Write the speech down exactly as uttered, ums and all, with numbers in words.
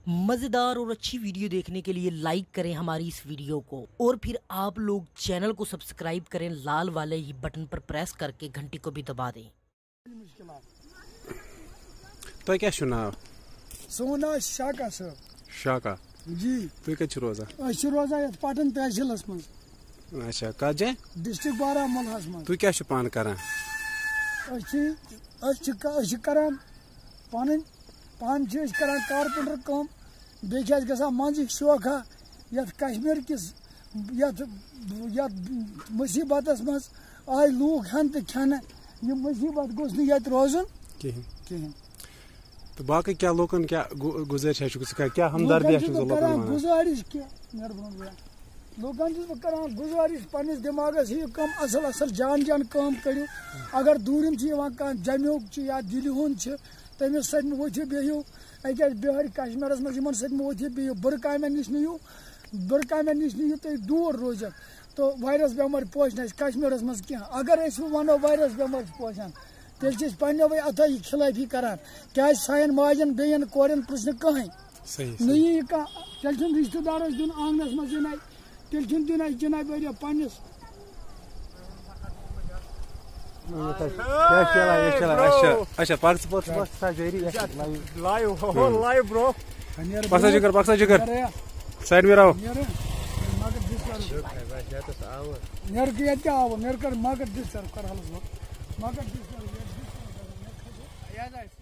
मजेदार और अच्छी वीडियो देखने के लिए लाइक करें हमारी इस वीडियो को और फिर आप लोग चैनल को सब्सक्राइब करें लाल वाले ही बटन पर प्रेस करके घंटी को भी दबा दें। तो क्या सुना? सोना शाका सर। शाका जी। तो क्या रोजा? अच्छा रोजा ये पाटन तहसीलस मज। अच्छा कत जाए? डिस्ट्रिक्ट बारामूला मज। तु क्या पान करान? करान पान पान करान कारपेंटर कम बे गा मंजिक शौखा यथ कश्मीर किस यथ यथ मुसीबत मज आय लूख हन तो खेन यह मुसीबत गोस ये रोजन कहें कहें। तो बाकी क्या लोगन क्या गुजारिश क्या हमदर्दी गुजारिश क्या लोगन करान गुजारिश पन्निस दिमागस ही कम असल असल जान जान काम करू। अगर दूरिम कह जम्युक या दिल्ली हुंद तमिस सत वोथि बिहू अकि बिहार कश्मीरस मज सत वोथि बिहू बुर काम नश नीयू बुर काम नश नीयू तुम दूर रोजन तो वायरस बेमार पोशन कश्मीरस मज क्या। अगर वनो वायरस बेमार पोशान तेल पे अथा खिलाफी करान क्या सान माजन बेन कोरन पृछन कहें नी कह तेल रिश्तेदार दिन आंगनस मज इन तेल दिन जनाब पन्निस अच्छा पार्टिसिपेट जारी लाइव हो लाइव ब्रो पक्सा जिगर पक्सा जिगर साइड में रहो नेर के क्या आव नेर कर मार्केट दिस कर हल मार्केट दिस